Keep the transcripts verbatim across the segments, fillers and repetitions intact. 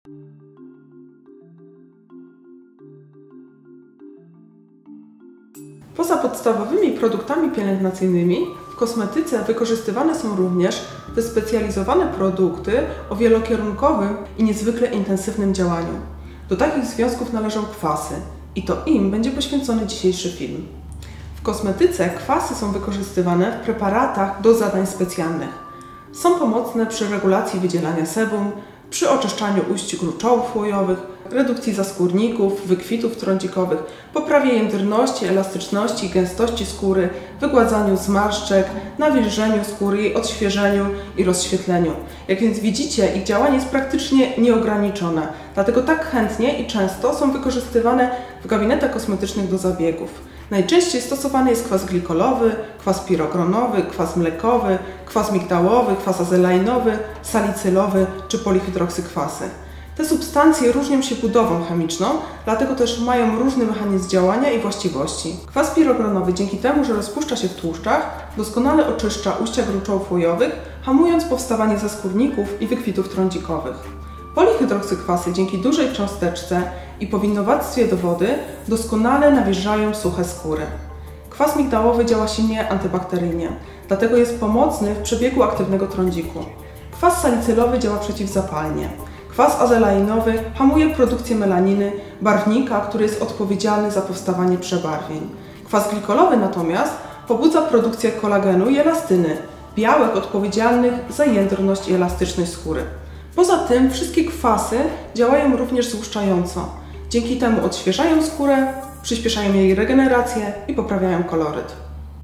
Poza podstawowymi produktami pielęgnacyjnymi w kosmetyce wykorzystywane są również wyspecjalizowane produkty o wielokierunkowym i niezwykle intensywnym działaniu. Do takich związków należą kwasy i to im będzie poświęcony dzisiejszy film. W kosmetyce kwasy są wykorzystywane w preparatach do zadań specjalnych. Są pomocne przy regulacji wydzielania sebum, przy oczyszczaniu ujść gruczołów łojowych, redukcji zaskórników, wykwitów trądzikowych, poprawie jędrności, elastyczności i gęstości skóry, wygładzaniu zmarszczek, nawilżeniu skóry, jej odświeżeniu i rozświetleniu. Jak więc widzicie, ich działanie jest praktycznie nieograniczone, dlatego tak chętnie i często są wykorzystywane w gabinetach kosmetycznych do zabiegów. Najczęściej stosowany jest kwas glikolowy, kwas pirogronowy, kwas mlekowy, kwas migdałowy, kwas azelainowy, salicylowy czy polihydroksykwasy. Te substancje różnią się budową chemiczną, dlatego też mają różny mechanizm działania i właściwości. Kwas pirogronowy dzięki temu, że rozpuszcza się w tłuszczach, doskonale oczyszcza ujścia gruczołów łojowych, hamując powstawanie zaskórników i wykwitów trądzikowych. Polihydroksykwasy dzięki dużej cząsteczce i powinowactwie do wody doskonale nawilżają suche skóry. Kwas migdałowy działa silnie antybakteryjnie, dlatego jest pomocny w przebiegu aktywnego trądziku. Kwas salicylowy działa przeciwzapalnie. Kwas azelainowy hamuje produkcję melaniny, barwnika, który jest odpowiedzialny za powstawanie przebarwień. Kwas glikolowy natomiast pobudza produkcję kolagenu i elastyny, białek odpowiedzialnych za jędrność i elastyczność skóry. Poza tym wszystkie kwasy działają również złuszczająco. Dzięki temu odświeżają skórę, przyspieszają jej regenerację i poprawiają koloryt.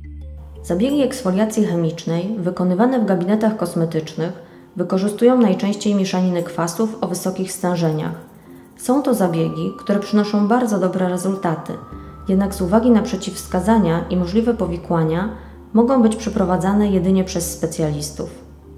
Zabiegi eksfoliacji chemicznej wykonywane w gabinetach kosmetycznych wykorzystują najczęściej mieszaniny kwasów o wysokich stężeniach. Są to zabiegi, które przynoszą bardzo dobre rezultaty, jednak z uwagi na przeciwwskazania i możliwe powikłania mogą być przeprowadzane jedynie przez specjalistów.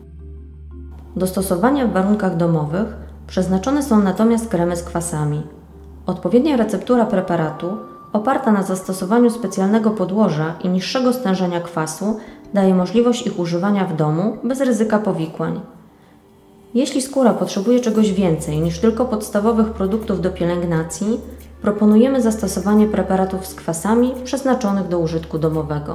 Do stosowania w warunkach domowych przeznaczone są natomiast kremy z kwasami. Odpowiednia receptura preparatu, oparta na zastosowaniu specjalnego podłoża i niższego stężenia kwasu, daje możliwość ich używania w domu bez ryzyka powikłań. Jeśli skóra potrzebuje czegoś więcej niż tylko podstawowych produktów do pielęgnacji, proponujemy zastosowanie preparatów z kwasami przeznaczonych do użytku domowego.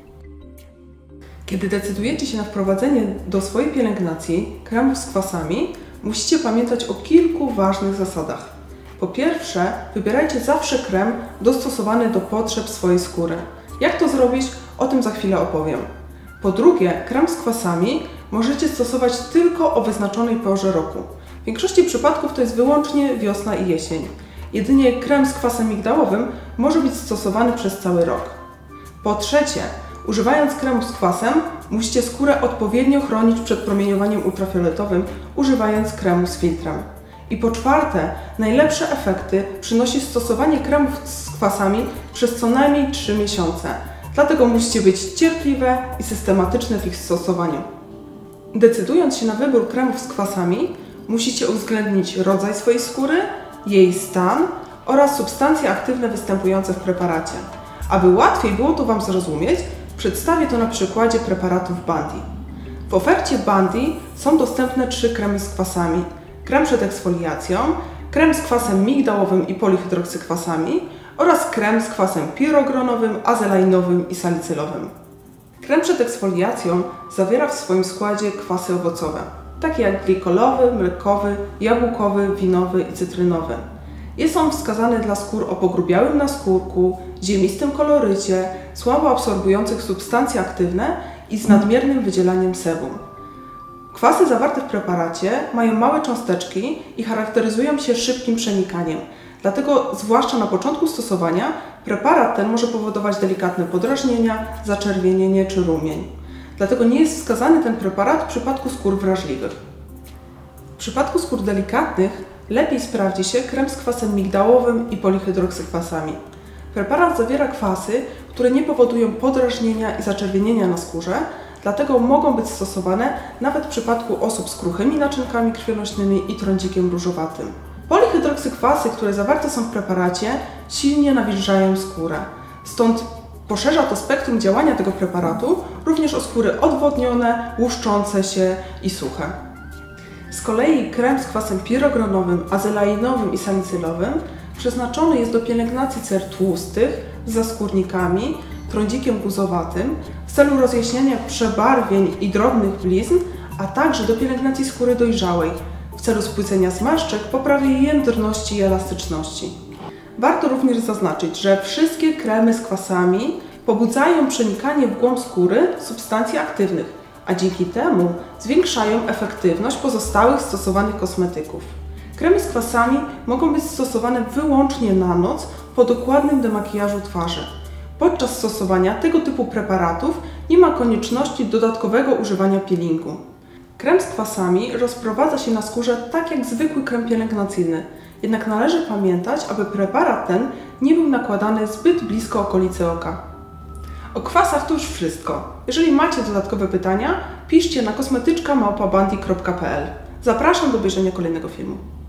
Kiedy decydujecie się na wprowadzenie do swojej pielęgnacji kremów z kwasami, musicie pamiętać o kilku ważnych zasadach. Po pierwsze, wybierajcie zawsze krem dostosowany do potrzeb swojej skóry. Jak to zrobić? O tym za chwilę opowiem. Po drugie, krem z kwasami możecie stosować tylko o wyznaczonej porze roku. W większości przypadków to jest wyłącznie wiosna i jesień. Jedynie krem z kwasem migdałowym może być stosowany przez cały rok. Po trzecie, używając kremu z kwasem, musicie skórę odpowiednio chronić przed promieniowaniem ultrafioletowym, używając kremu z filtrem. I po czwarte, najlepsze efekty przynosi stosowanie kremów z kwasami przez co najmniej trzy miesiące. Dlatego musicie być cierpliwe i systematyczne w ich stosowaniu. Decydując się na wybór kremów z kwasami, musicie uwzględnić rodzaj swojej skóry, jej stan oraz substancje aktywne występujące w preparacie. Aby łatwiej było to Wam zrozumieć, przedstawię to na przykładzie preparatów Bundy. W ofercie Bundy są dostępne trzy kremy z kwasami. Krem przed eksfoliacją, krem z kwasem migdałowym i polihydroksykwasami oraz krem z kwasem pirogronowym, azelainowym i salicylowym. Krem przed eksfoliacją zawiera w swoim składzie kwasy owocowe, takie jak glikolowy, mlekowy, jabłkowy, winowy i cytrynowy. Jest on wskazany dla skór o pogrubiałym naskórku, ziemistym kolorycie, słabo absorbujących substancje aktywne i z nadmiernym wydzielaniem sebum. Kwasy zawarte w preparacie mają małe cząsteczki i charakteryzują się szybkim przenikaniem. Dlatego, zwłaszcza na początku stosowania, preparat ten może powodować delikatne podrażnienia, zaczerwienienie czy rumień. Dlatego nie jest wskazany ten preparat w przypadku skór wrażliwych. W przypadku skór delikatnych lepiej sprawdzi się krem z kwasem migdałowym i polihydroksykwasami. Preparat zawiera kwasy, które nie powodują podrażnienia i zaczerwienienia na skórze, dlatego mogą być stosowane nawet w przypadku osób z kruchymi naczynkami krwionośnymi i trądzikiem różowatym. Polihydroksykwasy, które zawarte są w preparacie, silnie nawilżają skórę. Stąd poszerza to spektrum działania tego preparatu również o skóry odwodnione, łuszczące się i suche. Z kolei krem z kwasem pirogronowym, azelainowym i salicylowym przeznaczony jest do pielęgnacji cer tłustych z zaskórnikami, trądzikiem guzowatym w celu rozjaśniania przebarwień i drobnych blizn, a także do pielęgnacji skóry dojrzałej w celu spłycenia zmarszczek, poprawy jej jędrności i elastyczności. Warto również zaznaczyć, że wszystkie kremy z kwasami pobudzają przenikanie w głąb skóry substancji aktywnych, a dzięki temu zwiększają efektywność pozostałych stosowanych kosmetyków. Kremy z kwasami mogą być stosowane wyłącznie na noc po dokładnym demakijażu twarzy. Podczas stosowania tego typu preparatów nie ma konieczności dodatkowego używania peelingu. Krem z kwasami rozprowadza się na skórze tak jak zwykły krem pielęgnacyjny, jednak należy pamiętać, aby preparat ten nie był nakładany zbyt blisko okolicy oka. O kwasach to już wszystko. Jeżeli macie dodatkowe pytania, piszcie na kosmetyczka małpa bandy kropka p l. Zapraszam do obejrzenia kolejnego filmu.